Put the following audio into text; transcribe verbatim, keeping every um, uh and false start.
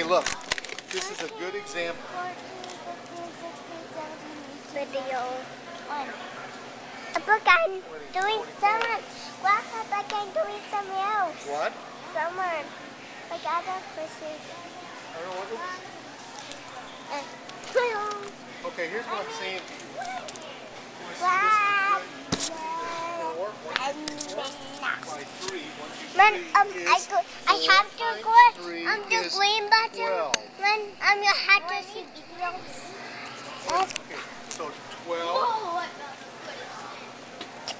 look. This is a good example. Video one. But I'm doing someone. What if I'm doing something else? What? Someone. Like other person. I don't know what. Uh, okay, here's what I'm saying. Wow. Man, um, I go. I have to go. Um, the green button. Man, um, you have to see. Okay, so twelve.